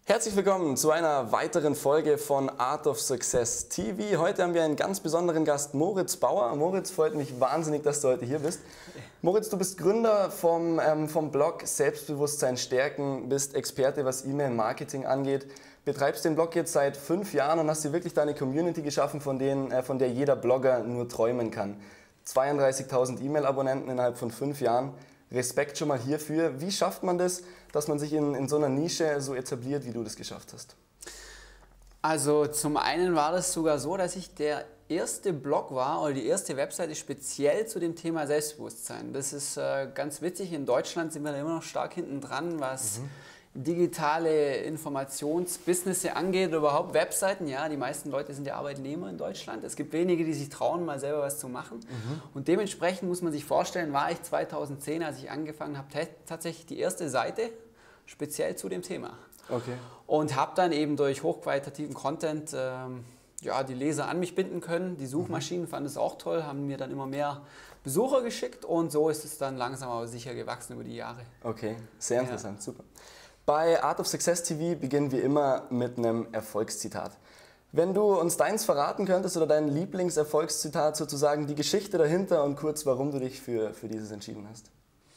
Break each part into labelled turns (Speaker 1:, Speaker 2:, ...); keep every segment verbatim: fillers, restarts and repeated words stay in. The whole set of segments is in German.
Speaker 1: Herzlich willkommen zu einer weiteren Folge von Art of Success T V. Heute haben wir einen ganz besonderen Gast, Moritz Bauer. Moritz, freut mich wahnsinnig, dass du heute hier bist. Moritz, du bist Gründer vom, ähm, vom Blog Selbstbewusstsein stärken, bist Experte, was E-Mail-Marketing angeht, betreibst den Blog jetzt seit fünf Jahren und hast dir wirklich deine Community geschaffen, von, denen, äh, von der jeder Blogger nur träumen kann. zweiunddreißigtausend E-Mail-Abonnenten innerhalb von fünf Jahren. Respekt schon mal hierfür. Wie schafft man das, dass man sich in, in so einer Nische so etabliert, wie du das geschafft hast?
Speaker 2: Also zum einen war das sogar so, dass ich der erste Blog war oder die erste Webseite speziell zu dem Thema Selbstbewusstsein. Das ist äh, ganz witzig. In Deutschland sind wir da immer noch stark hinten dran, was mhm. digitale Informationsbusiness angeht oder überhaupt Webseiten. Ja, die meisten Leute sind ja Arbeitnehmer in Deutschland. Es gibt wenige, die sich trauen, mal selber was zu machen. Mhm. Und dementsprechend muss man sich vorstellen, war ich zweitausendzehn, als ich angefangen habe, tatsächlich die erste Seite speziell zu dem Thema.
Speaker 1: Okay. Und
Speaker 2: habe dann eben durch hochqualitativen Content ähm, ja, die Leser an mich binden können. Die Suchmaschinen mhm. fanden es auch toll, haben mir dann immer mehr Besucher geschickt und so ist es dann langsam aber sicher gewachsen über die Jahre.
Speaker 1: Okay, sehr interessant, ja. Super. Bei Art of Success T V beginnen wir immer mit einem Erfolgszitat. Wenn du uns deins verraten könntest oder dein Lieblingserfolgszitat sozusagen, die Geschichte dahinter und kurz, warum du dich für, für dieses entschieden hast.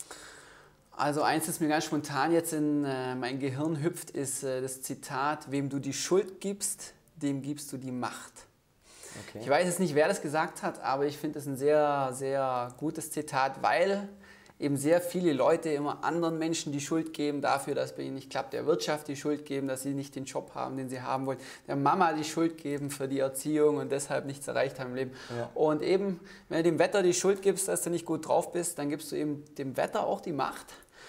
Speaker 2: Also eins, das mir ganz spontan jetzt in äh, mein Gehirn hüpft, ist äh, das Zitat: Wem du die Schuld gibst, dem gibst du die Macht. Okay. Ich weiß jetzt nicht, wer das gesagt hat, aber ich finde es ein sehr, sehr gutes Zitat, weil eben sehr viele Leute immer anderen Menschen die Schuld geben dafür, dass es bei ihnen nicht klappt, der Wirtschaft die Schuld geben, dass sie nicht den Job haben, den sie haben wollen, der Mama die Schuld geben für die Erziehung und deshalb nichts erreicht haben im Leben. Ja. Und eben, wenn du dem Wetter die Schuld gibst, dass du nicht gut drauf bist, dann gibst du eben dem Wetter auch die Macht,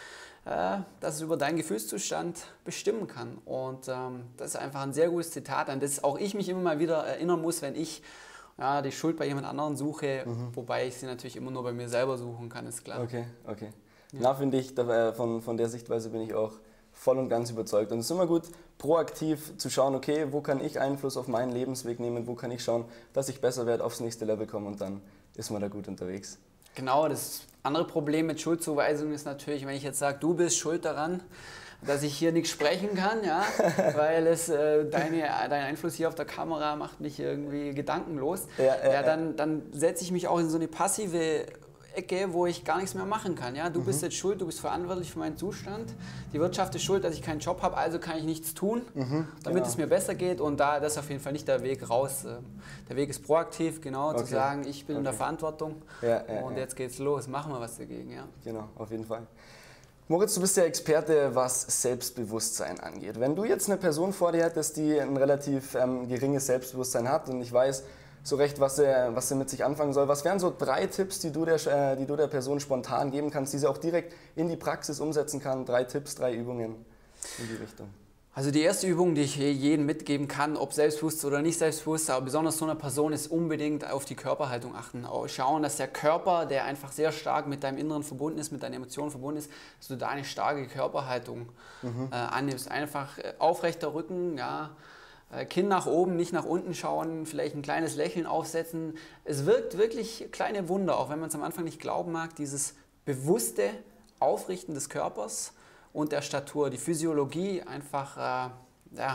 Speaker 2: äh, dass es über deinen Gefühlszustand bestimmen kann. Und ähm, das ist einfach ein sehr gutes Zitat, an das auch ich mich immer mal wieder erinnern muss, wenn ich ja, die Schuld bei jemand anderen suche, mhm. wobei ich sie natürlich immer nur bei mir selber suchen kann, ist klar.
Speaker 1: Okay, okay. Ja. Na, finde ich, von, von der Sichtweise bin ich auch voll und ganz überzeugt. Und es ist immer gut, proaktiv zu schauen, okay, wo kann ich Einfluss auf meinen Lebensweg nehmen, wo kann ich schauen, dass ich besser werde, aufs nächste Level komme und dann ist man da gut unterwegs. Genau,
Speaker 2: das andere Problem mit Schuldzuweisung ist natürlich, wenn ich jetzt sage, du bist schuld daran, dass ich hier nichts sprechen kann, ja, weil es, äh, deine, dein Einfluss hier auf der Kamera macht mich irgendwie gedankenlos. Ja, ja, ja, dann, dann setze ich mich auch in so eine passive Ecke, wo ich gar nichts mehr machen kann. Ja? Du mhm. bist jetzt schuld, du bist verantwortlich für meinen Zustand. Die Wirtschaft ist schuld, dass ich keinen Job habe, also kann ich nichts tun, mhm, damit genau. es mir besser geht. Und da das ist auf jeden Fall nicht der Weg raus. Der Weg ist proaktiv, genau, okay. zu sagen, ich bin okay. in der Verantwortung ja, ja, und ja. jetzt geht's los, machen wir was dagegen. Ja.
Speaker 1: Genau, auf jeden Fall. Moritz, du bist der Experte, was Selbstbewusstsein angeht. Wenn du jetzt eine Person vor dir hättest, die ein relativ ähm, geringes Selbstbewusstsein hat und ich weiß so recht, was sie, was sie mit sich anfangen soll, was wären so drei Tipps, die du, der, äh, die du der Person spontan geben kannst, die sie auch direkt in die Praxis umsetzen kann? Drei Tipps, drei Übungen in die Richtung.
Speaker 2: Also die erste Übung, die ich jedem mitgeben kann, ob selbstbewusst oder nicht selbstbewusst, aber besonders so einer Person, ist unbedingt auf die Körperhaltung achten. Auch schauen, dass der Körper, der einfach sehr stark mit deinem Inneren verbunden ist, mit deinen Emotionen verbunden ist, dass du da eine starke Körperhaltung mhm. äh, annimmst. Einfach äh, aufrechter Rücken, ja, äh, Kinn nach oben, nicht nach unten schauen, vielleicht ein kleines Lächeln aufsetzen. Es wirkt wirklich kleine Wunder, auch wenn man es am Anfang nicht glauben mag, dieses bewusste Aufrichten des Körpers und der Statur, die Physiologie einfach äh, ja,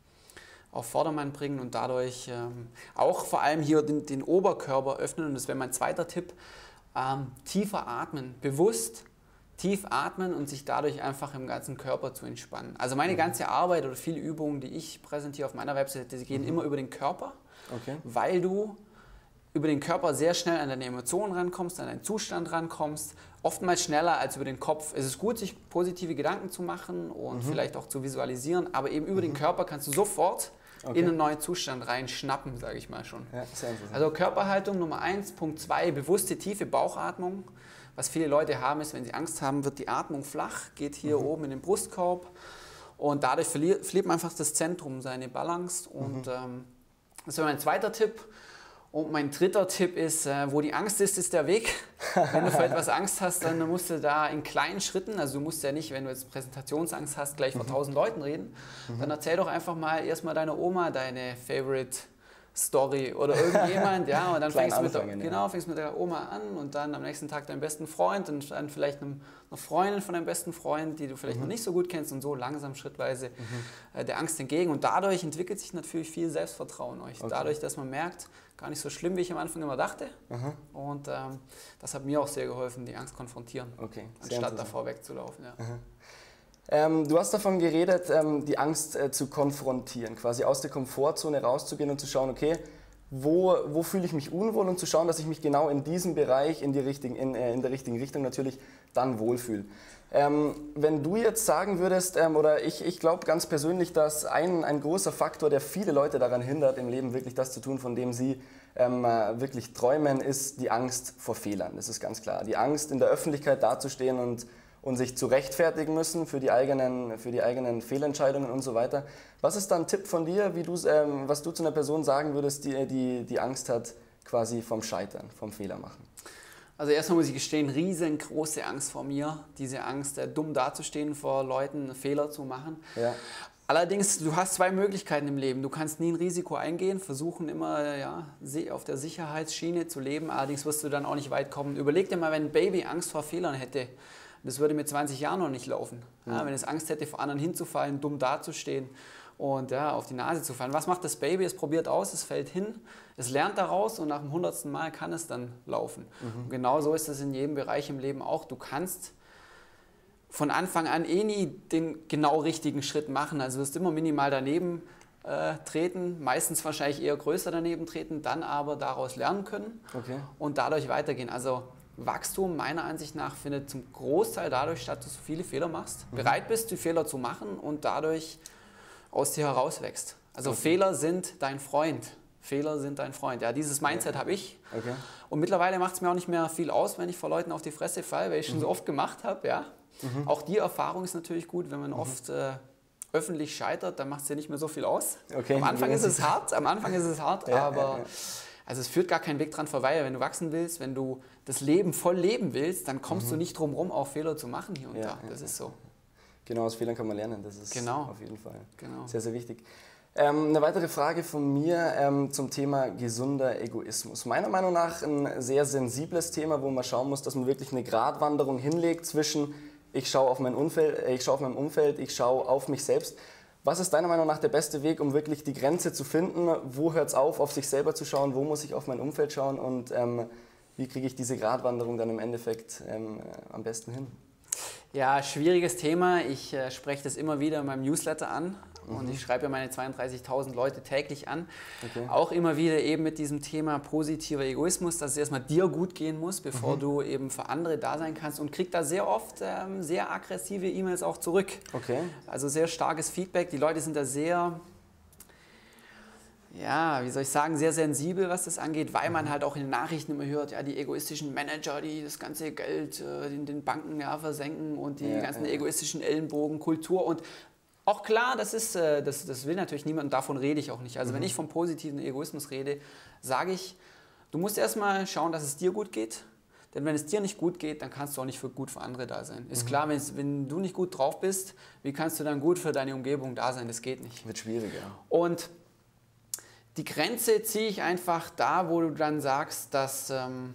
Speaker 2: auf Vordermann bringen und dadurch ähm, auch vor allem hier den, den Oberkörper öffnen. Und das wäre mein zweiter Tipp, ähm, tiefer atmen, bewusst tief atmen und sich dadurch einfach im ganzen Körper zu entspannen. Also meine mhm. ganze Arbeit oder viele Übungen, die ich präsentiere auf meiner Webseite, die gehen mhm. immer über den Körper, okay. weil du über den Körper sehr schnell an deine Emotionen rankommst, an deinen Zustand rankommst, oftmals schneller als über den Kopf. Es ist gut, sich positive Gedanken zu machen und mhm. vielleicht auch zu visualisieren, aber eben über mhm. den Körper kannst du sofort okay. in einen neuen Zustand reinschnappen, sage ich mal schon. Ja, sehr interessant. Also Körperhaltung Nummer eins, Punkt zwei, bewusste tiefe Bauchatmung. Was viele Leute haben ist, wenn sie Angst haben, wird die Atmung flach, geht hier mhm. oben in den Brustkorb und dadurch verliert, verliert man einfach das Zentrum, seine Balance. Und mhm. ähm, das wäre mein zweiter Tipp. Und mein dritter Tipp ist, äh, wo die Angst ist, ist der Weg. Wenn du vor etwas Angst hast, dann musst du da in kleinen Schritten, also du musst ja nicht, wenn du jetzt Präsentationsangst hast, gleich vor tausend Leuten reden, mhm. dann erzähl doch einfach mal erstmal deiner Oma deine Favorite Story oder irgendjemand, ja, und dann
Speaker 1: Klein
Speaker 2: fängst du mit der,
Speaker 1: anfangen, ja.
Speaker 2: genau, fängst mit der Oma an und dann am nächsten Tag deinen besten Freund und dann vielleicht einem, einer Freundin von deinem besten Freund, die du vielleicht
Speaker 1: Mhm.
Speaker 2: noch nicht so gut kennst und so langsam schrittweise
Speaker 1: Mhm.
Speaker 2: äh, der Angst entgegen und dadurch entwickelt sich natürlich viel Selbstvertrauen euch.
Speaker 1: Okay.
Speaker 2: Dadurch, dass man merkt, gar nicht so schlimm, wie ich am Anfang immer dachte
Speaker 1: Aha.
Speaker 2: und ähm, das hat mir auch sehr geholfen, die Angst konfrontieren,
Speaker 1: Okay. Sehr
Speaker 2: anstatt
Speaker 1: interessant.
Speaker 2: davor wegzulaufen. Ja.
Speaker 1: Ähm, du hast davon geredet, ähm, die Angst äh, zu konfrontieren, quasi aus der Komfortzone rauszugehen und zu schauen, okay, wo, wo fühle ich mich unwohl und zu schauen, dass ich mich genau in diesem Bereich, in, die richtigen, in, äh, in der richtigen Richtung natürlich dann wohlfühle. Ähm, wenn du jetzt sagen würdest, ähm, oder ich, ich glaube ganz persönlich, dass ein, ein großer Faktor, der viele Leute daran hindert, im Leben wirklich das zu tun, von dem sie ähm, äh, wirklich träumen, ist die Angst vor Fehlern. Das ist ganz klar. Die Angst, in der Öffentlichkeit dazustehen und und sich zu rechtfertigen müssen für die eigenen, für die eigenen Fehlentscheidungen und so weiter. Was ist da ein Tipp von dir, wie du, ähm, was du zu einer Person sagen würdest, die, die die Angst hat quasi vom Scheitern, vom Fehler machen?
Speaker 2: Also erstmal muss ich gestehen, riesengroße Angst vor mir, diese Angst, äh, dumm dazustehen vor Leuten, Fehler zu machen.
Speaker 1: Ja.
Speaker 2: Allerdings, du hast zwei Möglichkeiten im Leben. Du kannst nie ein Risiko eingehen, versuchen immer ja, auf der Sicherheitsschiene zu leben, allerdings wirst du dann auch nicht weit kommen. Überleg dir mal, wenn ein Baby Angst vor Fehlern hätte, das würde mit zwanzig Jahren noch nicht laufen. Ja, wenn es Angst hätte, vor anderen hinzufallen, dumm dazustehen und ja, auf die Nase zu fallen. Was macht das Baby? Es probiert aus, es fällt hin, es lernt daraus und nach dem hundertsten Mal kann es dann laufen. Mhm. Und genau so ist es in jedem Bereich im Leben auch. Du kannst von Anfang an eh nie den genau richtigen Schritt machen. Also du wirst immer minimal daneben äh, treten, meistens wahrscheinlich eher größer daneben treten, dann aber daraus lernen können
Speaker 1: Okay.
Speaker 2: und dadurch weitergehen. Also Wachstum meiner Ansicht nach findet zum Großteil dadurch statt, dass du viele Fehler machst, mhm. bereit bist, die Fehler zu machen und dadurch aus dir herauswächst. Also okay. Fehler sind dein Freund. Fehler sind dein Freund. Ja, dieses Mindset ja. habe ich.
Speaker 1: Okay.
Speaker 2: Und mittlerweile macht es mir auch nicht mehr viel aus, wenn ich vor Leuten auf die Fresse falle, weil ich mhm. schon so oft gemacht habe. Ja. Mhm. Auch die Erfahrung ist natürlich gut, wenn man mhm. oft äh, öffentlich scheitert, dann macht es ja nicht mehr so viel aus.
Speaker 1: Okay.
Speaker 2: Am Anfang ist es hart, am Anfang ist es hart,
Speaker 1: ja,
Speaker 2: aber...
Speaker 1: Ja, ja.
Speaker 2: Also es führt gar kein Weg dran vorbei. Wenn du wachsen willst, wenn du das Leben voll leben willst, dann kommst mhm. du nicht drum rum, auch Fehler zu machen hier und
Speaker 1: ja,
Speaker 2: da.
Speaker 1: Ja,
Speaker 2: das
Speaker 1: ja.
Speaker 2: ist so.
Speaker 1: Genau, aus Fehlern kann man lernen. Das ist
Speaker 2: genau.
Speaker 1: auf jeden Fall
Speaker 2: genau.
Speaker 1: sehr, sehr wichtig. Ähm, eine weitere Frage von mir ähm, zum Thema gesunder Egoismus. Meiner Meinung nach ein sehr sensibles Thema, wo man schauen muss, dass man wirklich eine Gratwanderung hinlegt zwischen ich schaue auf mein Umfeld, äh, ich schaue auf mein Umfeld, ich schaue auf mich selbst. Was ist deiner Meinung nach der beste Weg, um wirklich die Grenze zu finden? Wo hört es auf, auf sich selber zu schauen? Wo muss ich auf mein Umfeld schauen? Und ähm, wie kriege ich diese Gratwanderung dann im Endeffekt ähm, am besten hin?
Speaker 2: Ja, schwieriges Thema. Ich äh, spreche das immer wieder in meinem Newsletter an. Mhm. Und ich schreibe ja meine zweiunddreißigtausend Leute täglich an. Okay. Auch immer wieder eben mit diesem Thema positiver Egoismus, dass es erstmal dir gut gehen muss, bevor mhm. du eben für andere da sein kannst. Und krieg da sehr oft ähm, sehr aggressive E-Mails auch zurück.
Speaker 1: Okay.
Speaker 2: Also sehr starkes Feedback. Die Leute sind da sehr... ja, wie soll ich sagen, sehr sensibel, was das angeht, weil man halt auch in den Nachrichten immer hört, ja, die egoistischen Manager, die das ganze Geld äh, in den Banken ja, versenken und die ja, ganzen ja. egoistischen Ellenbogen, Kultur und auch klar, das ist, äh, das, das will natürlich niemand und davon rede ich auch nicht. Also mhm. wenn ich vom positiven Egoismus rede, sage ich, du musst erstmal schauen, dass es dir gut geht, denn wenn es dir nicht gut geht, dann kannst du auch nicht für gut für andere da sein. Ist mhm. klar, wenn du nicht gut drauf bist, wie kannst du dann gut für deine Umgebung da sein? Das geht nicht.
Speaker 1: Wird schwieriger.
Speaker 2: Und die Grenze ziehe ich einfach da, wo du dann sagst, dass, ähm,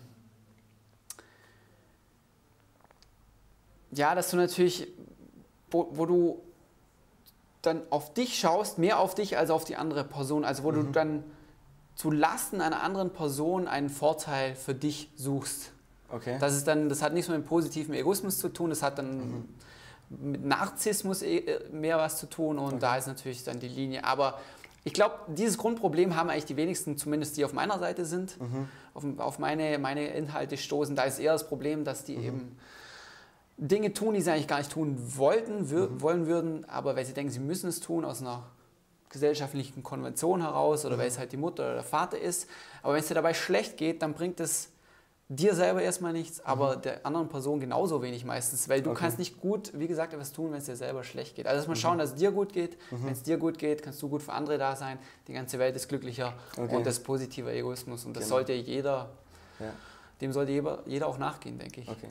Speaker 2: ja, dass du natürlich, wo, wo du dann auf dich schaust, mehr auf dich als auf die andere Person, also wo mhm. du dann zu Lasten einer anderen Person einen Vorteil für dich suchst.
Speaker 1: Okay.
Speaker 2: Das ist dann, das hat nichts mit dem positiven Egoismus zu tun, das hat dann mhm. mit Narzissmus mehr was zu tun und okay. da ist natürlich dann die Linie, aber ich glaube, dieses Grundproblem haben eigentlich die wenigsten, zumindest die auf meiner Seite sind, mhm. auf, auf meine, meine Inhalte stoßen. Da ist eher das Problem, dass die mhm. eben Dinge tun, die sie eigentlich gar nicht tun wollten, wir, mhm. wollen würden, aber weil sie denken, sie müssen es tun aus einer gesellschaftlichen Konvention heraus oder mhm. weil es halt die Mutter oder der Vater ist. Aber wenn es dir dabei schlecht geht, dann bringt es dir selber erstmal nichts, aber mhm. der anderen Person genauso wenig meistens, weil du okay. kannst nicht gut, wie gesagt, etwas tun, wenn es dir selber schlecht geht. Also erstmal mhm. schauen, dass es dir gut geht. Mhm. Wenn es dir gut geht, kannst du gut für andere da sein. Die ganze Welt ist glücklicher okay. und das ist positiver Egoismus und das genau. sollte jeder, ja. dem sollte jeder, jeder auch nachgehen, denke ich.
Speaker 1: Okay.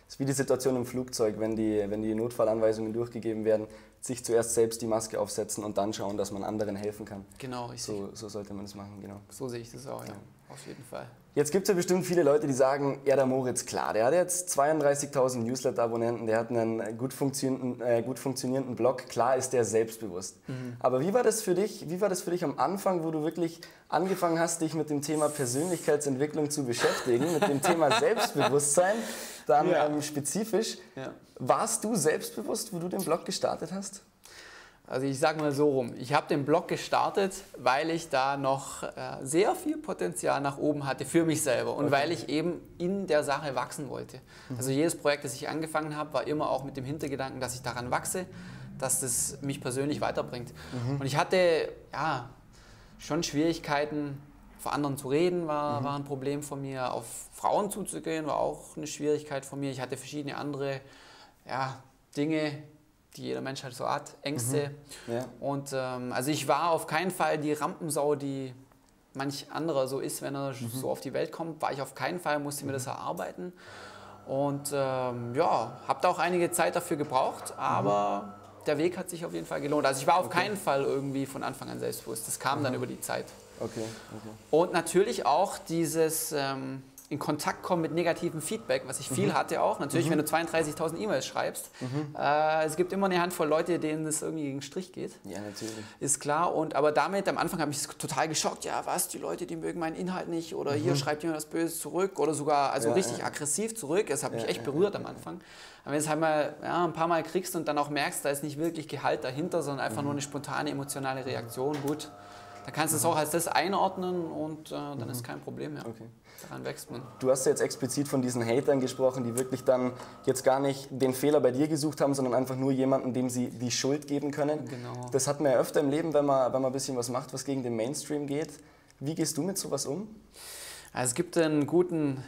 Speaker 1: Das ist wie die Situation im Flugzeug, wenn die, wenn die Notfallanweisungen durchgegeben werden, sich zuerst selbst die Maske aufsetzen und dann schauen, dass man anderen helfen kann.
Speaker 2: Genau, richtig.
Speaker 1: So, so sollte man das machen, genau.
Speaker 2: So sehe ich das auch, ja, auf jeden Fall.
Speaker 1: Jetzt gibt es ja bestimmt viele Leute, die sagen, ja, der Moritz, klar, der hat jetzt zweiunddreißigtausend Newsletter-Abonnenten, der hat einen gut funktionierenden, äh, gut funktionierenden Blog, klar ist der selbstbewusst. Mhm. Aber wie war das für dich, wie war das für dich am Anfang, wo du wirklich angefangen hast, dich mit dem Thema Persönlichkeitsentwicklung zu beschäftigen, mit dem Thema Selbstbewusstsein, dann ja. ähm, spezifisch. Ja. Warst du selbstbewusst, wo du den Blog gestartet hast?
Speaker 2: Also ich sage mal so rum, ich habe den Blog gestartet, weil ich da noch äh, sehr viel Potenzial nach oben hatte für mich selber und okay. weil ich eben in der Sache wachsen wollte. Mhm. Also jedes Projekt, das ich angefangen habe, war immer auch mit dem Hintergedanken, dass ich daran wachse, dass das mich persönlich weiterbringt. Mhm. Und ich hatte ja schon Schwierigkeiten, vor anderen zu reden, war, mhm. war ein Problem von mir. Auf Frauen zuzugehen, war auch eine Schwierigkeit von mir. Ich hatte verschiedene andere ja, Dinge, die jeder Mensch halt so hat, Ängste. Mhm. Ja. Und ähm, also ich war auf keinen Fall die Rampensau, die manch anderer so ist, wenn er mhm. so auf die Welt kommt, war ich auf keinen Fall, musste mir das erarbeiten. Und ähm, ja, habe da auch einige Zeit dafür gebraucht, aber mhm. der Weg hat sich auf jeden Fall gelohnt. Also ich war auf okay. keinen Fall irgendwie von Anfang an selbstbewusst. Das kam mhm. dann über die Zeit. Okay. Okay. Und natürlich auch dieses ähm, in Kontakt kommen mit negativem Feedback, was ich viel mhm. hatte auch. Natürlich, mhm. wenn du zweiunddreißigtausend E-Mails schreibst, mhm. äh, es gibt immer eine Handvoll Leute, denen es irgendwie gegen den Strich geht.
Speaker 1: Ja, natürlich.
Speaker 2: Ist klar. Und, aber damit, am Anfang habe ich es total geschockt. Ja, was, die Leute, die mögen meinen Inhalt nicht oder mhm. hier schreibt jemand was Böses zurück oder sogar also
Speaker 1: ja,
Speaker 2: richtig
Speaker 1: ja.
Speaker 2: aggressiv zurück. Das hat mich
Speaker 1: ja,
Speaker 2: echt
Speaker 1: ja,
Speaker 2: berührt
Speaker 1: ja,
Speaker 2: am Anfang. Aber wenn du es halt mal ja, ein paar Mal kriegst und dann auch merkst, da ist nicht wirklich Gehalt dahinter, sondern einfach mhm. nur eine spontane emotionale Reaktion, gut, dann kannst du es auch als das einordnen und äh, dann mhm. ist kein Problem mehr. Okay. Daran wächst man.
Speaker 1: Du hast ja jetzt explizit von diesen Hatern gesprochen, die wirklich dann jetzt gar nicht den Fehler bei dir gesucht haben, sondern einfach nur jemanden, dem sie die Schuld geben können.
Speaker 2: Genau.
Speaker 1: Das hat man ja öfter im Leben, wenn man, wenn man ein bisschen was macht, was gegen den Mainstream geht. Wie gehst du mit sowas um?
Speaker 2: Also es gibt einen guten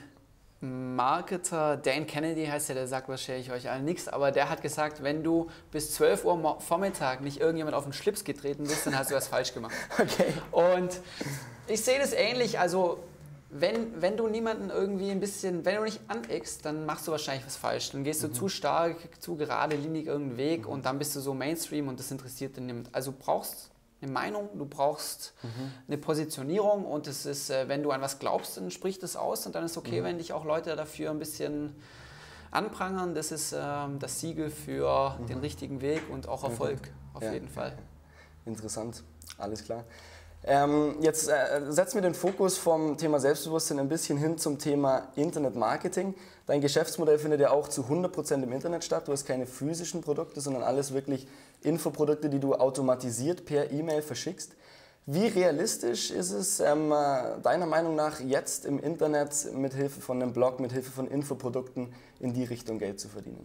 Speaker 2: Marketer, Dan Kennedy heißt der, der sagt wahrscheinlich euch allen nichts, aber der hat gesagt, wenn du bis zwölf Uhr Vormittag nicht irgendjemand auf den Schlips getreten bist, dann hast du was falsch gemacht.
Speaker 1: Okay.
Speaker 2: Und ich sehe das ähnlich, also wenn, wenn du niemanden irgendwie ein bisschen, wenn du nicht aneckst, dann machst du wahrscheinlich was falsch. Dann gehst du mhm. zu stark, zu geradelinig irgendeinen Weg mhm. und dann bist du so Mainstream und das interessiert dich niemand. Also du brauchst eine Meinung, du brauchst mhm. eine Positionierung und es ist, wenn du an was glaubst, dann sprich das aus und dann ist okay, mhm. wenn dich auch Leute dafür ein bisschen anprangern. Das ist ähm, das Siegel für mhm. den richtigen Weg und auch Erfolg, okay. auf ja. jeden Fall.
Speaker 1: Interessant, alles klar. Ähm, jetzt äh, setzen wir den Fokus vom Thema Selbstbewusstsein ein bisschen hin zum Thema Internetmarketing. Dein Geschäftsmodell findet ja auch zu hundert Prozent im Internet statt. Du hast keine physischen Produkte, sondern alles wirklich Infoprodukte, die du automatisiert per E-Mail verschickst. Wie realistisch ist es ähm, deiner Meinung nach jetzt im Internet mit Hilfe von einem Blog, mit Hilfe von Infoprodukten in die Richtung Geld zu verdienen?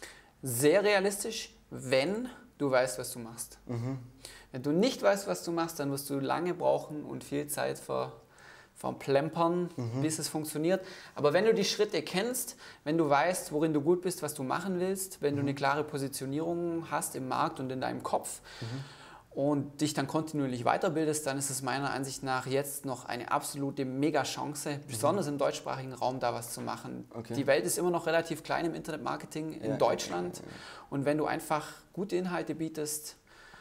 Speaker 2: Sehr realistisch, wenn du weißt, was du machst. Mhm. Wenn du nicht weißt, was du machst, dann wirst du lange brauchen und viel Zeit ver, verplempern, mhm. bis es funktioniert. Aber wenn du die Schritte kennst, wenn du weißt, worin du gut bist, was du machen willst, wenn mhm. du eine klare Positionierung hast im Markt und in deinem Kopf mhm. und dich dann kontinuierlich weiterbildest, dann ist es meiner Ansicht nach jetzt noch eine absolute Mega-Chance, mhm. besonders im deutschsprachigen Raum da was zu machen. Okay. Die Welt ist immer noch relativ klein im Internetmarketing in ja, Deutschland. Ja, ja, ja. Und wenn du einfach gute Inhalte bietest,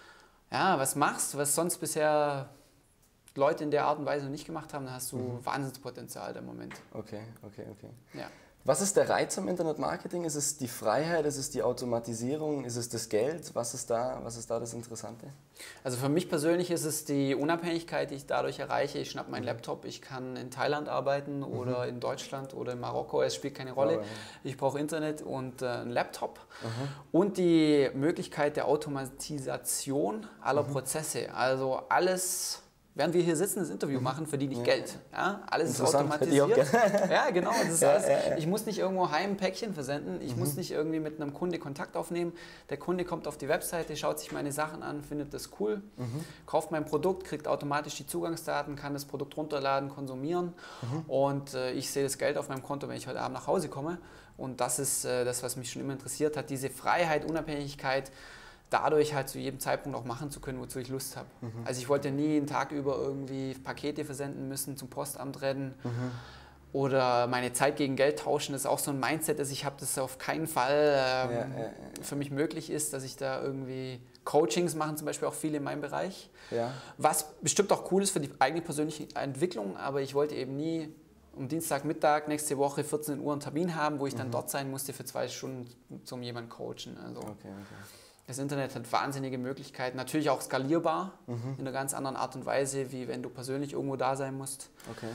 Speaker 2: ja, was machst, was sonst bisher Leute in der Art und Weise nicht gemacht haben, dann hast du mhm. Wahnsinnspotenzial im Moment.
Speaker 1: Okay, okay, okay.
Speaker 2: Ja.
Speaker 1: Was ist der Reiz am Internetmarketing? Ist es die Freiheit, ist es die Automatisierung, ist es das Geld? Was ist da, was ist da das Interessante?
Speaker 2: Also für mich persönlich ist es die Unabhängigkeit, die ich dadurch erreiche. Ich schnappe meinen Laptop, ich kann in Thailand arbeiten mhm. oder in Deutschland oder in Marokko, es spielt keine Rolle. Ich brauche Internet und äh, einen Laptop mhm. und die Möglichkeit der Automatisation aller mhm. Prozesse. Also alles... Während wir hier sitzen, das Interview machen, verdiene ich ja. Geld. Ja, alles ist automatisiert. Ja, genau. Das ist ja, alles. Ja, ja. Ich muss nicht irgendwo heim ein Päckchen versenden. Ich mhm. muss nicht irgendwie mit einem Kunde Kontakt aufnehmen. Der Kunde kommt auf die Webseite, schaut sich meine Sachen an, findet das cool, mhm. kauft mein Produkt, kriegt automatisch die Zugangsdaten, kann das Produkt runterladen, konsumieren. Mhm. Und äh, ich sehe das Geld auf meinem Konto, wenn ich heute Abend nach Hause komme. Und das ist äh, das, was mich schon immer interessiert hat. Diese Freiheit, Unabhängigkeit, dadurch halt zu jedem Zeitpunkt auch machen zu können, wozu ich Lust habe. Mhm. Also ich wollte nie einen Tag über irgendwie Pakete versenden müssen, zum Postamt rennen. Mhm. Oder meine Zeit gegen Geld tauschen, das ist auch so ein Mindset, das ich habe, das auf keinen Fall ähm,
Speaker 1: Ja, ja, ja.
Speaker 2: für mich möglich ist, dass ich da irgendwie Coachings machen, zum Beispiel auch viele in meinem Bereich.
Speaker 1: Ja.
Speaker 2: Was bestimmt auch cool ist für die eigene persönliche Entwicklung, aber ich wollte eben nie um Dienstagmittag nächste Woche vierzehn Uhr einen Termin haben, wo ich dann dort sein musste für zwei Stunden zum jemanden coachen. Also
Speaker 1: Okay, okay.
Speaker 2: das Internet hat wahnsinnige Möglichkeiten, natürlich auch skalierbar in einer ganz anderen Art und Weise, wie wenn du persönlich irgendwo da sein musst.
Speaker 1: Okay.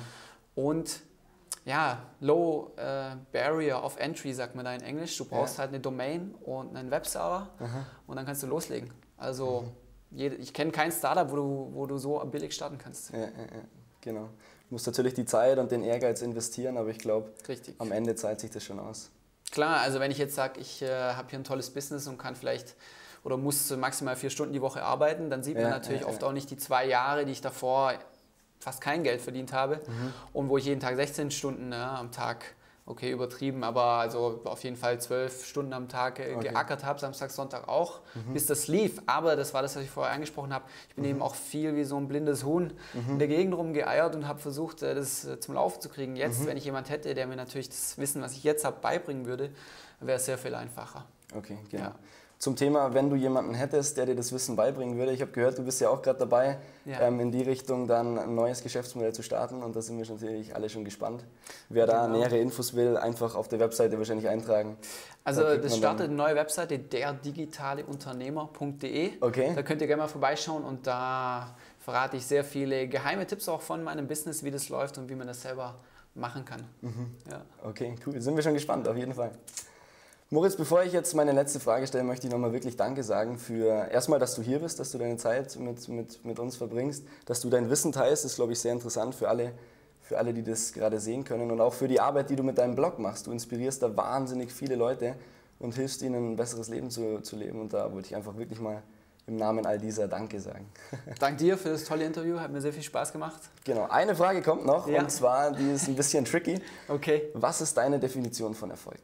Speaker 2: Und ja, Low äh, Barrier of Entry, sagt man da in Englisch. Du brauchst
Speaker 1: Ja.
Speaker 2: halt eine Domain und einen Webserver und dann kannst du loslegen. Also jede, ich kenne kein Startup, wo du, wo du so billig starten kannst.
Speaker 1: Ja, ja, ja. Genau. Du musst natürlich die Zeit und den Ehrgeiz investieren, aber ich glaube,
Speaker 2: Richtig.
Speaker 1: am Ende zahlt sich das schon aus.
Speaker 2: Klar, also wenn ich jetzt sage, ich äh, habe hier ein tolles Business und kann vielleicht oder muss maximal vier Stunden die Woche arbeiten, dann sieht man
Speaker 1: Ja,
Speaker 2: natürlich
Speaker 1: ja,
Speaker 2: oft
Speaker 1: ja.
Speaker 2: auch nicht die zwei Jahre, die ich davor fast kein Geld verdient habe und wo ich jeden Tag sechzehn Stunden ja, am Tag, okay, übertrieben, aber also auf jeden Fall zwölf Stunden am Tag äh,
Speaker 1: Okay.
Speaker 2: geackert habe, Samstag, Sonntag auch, bis das lief. Aber das war das, was ich vorher angesprochen habe. Ich bin eben auch viel wie so ein blindes Huhn in der Gegend rumgeeiert und habe versucht, äh, das äh, zum Laufen zu kriegen. Jetzt, wenn ich jemand hätte, der mir natürlich das Wissen, was ich jetzt habe, beibringen würde, wäre es sehr viel einfacher.
Speaker 1: Okay, genau.
Speaker 2: Ja.
Speaker 1: Zum Thema, wenn du jemanden hättest, der dir das Wissen beibringen würde. Ich habe gehört, du bist ja auch gerade dabei,
Speaker 2: Ja.
Speaker 1: ähm, in die Richtung dann ein neues Geschäftsmodell zu starten und da sind wir natürlich alle schon gespannt. Wer da
Speaker 2: Genau.
Speaker 1: nähere Infos will, einfach auf der Webseite wahrscheinlich eintragen.
Speaker 2: Also
Speaker 1: Da kriegt
Speaker 2: das
Speaker 1: man
Speaker 2: startet
Speaker 1: dann-
Speaker 2: eine neue Webseite, der digitale Unternehmer punkt de.
Speaker 1: Okay.
Speaker 2: Da könnt ihr gerne mal vorbeischauen und da verrate ich sehr viele geheime Tipps auch von meinem Business, wie das läuft und wie man das selber machen kann. Ja.
Speaker 1: Okay, cool. Sind wir schon gespannt, auf jeden Fall. Moritz, bevor ich jetzt meine letzte Frage stelle, möchte ich nochmal wirklich Danke sagen für erstmal, dass du hier bist, dass du deine Zeit mit, mit, mit uns verbringst, dass du dein Wissen teilst. Das ist, glaube ich, sehr interessant für alle, für alle, die das gerade sehen können und auch für die Arbeit, die du mit deinem Blog machst. Du inspirierst da wahnsinnig viele Leute und hilfst ihnen, ein besseres Leben zu, zu leben. Und da wollte ich einfach wirklich mal im Namen all dieser Danke sagen.
Speaker 2: Dank dir für das tolle Interview, hat mir sehr viel Spaß gemacht.
Speaker 1: Genau, eine Frage kommt noch
Speaker 2: Ja.
Speaker 1: und zwar, die ist ein bisschen tricky.
Speaker 2: Okay.
Speaker 1: Was ist deine Definition von Erfolg?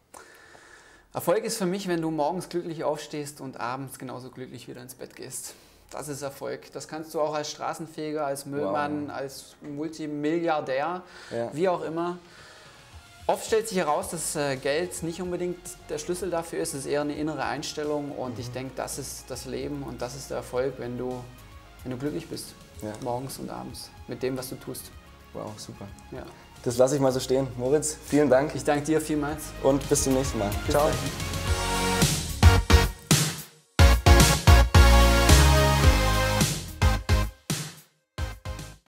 Speaker 2: Erfolg ist für mich, wenn du morgens glücklich aufstehst und abends genauso glücklich wieder ins Bett gehst. Das ist Erfolg. Das kannst du auch als Straßenfeger, als Müllmann,
Speaker 1: Wow.
Speaker 2: als Multimilliardär,
Speaker 1: Ja.
Speaker 2: wie auch immer. Oft stellt sich heraus, dass äh, Geld nicht unbedingt der Schlüssel dafür ist. Es ist eher eine innere Einstellung und ich denke, das ist das Leben und das ist der Erfolg, wenn du, wenn du glücklich bist.
Speaker 1: Ja.
Speaker 2: Morgens und abends. Mit dem, was du tust.
Speaker 1: Wow, super.
Speaker 2: Ja.
Speaker 1: Das lasse ich mal so stehen. Moritz, vielen Dank
Speaker 2: Ich danke dir vielmals.
Speaker 1: und bis zum nächsten Mal.
Speaker 2: Bis
Speaker 1: Ciao.
Speaker 2: dahin.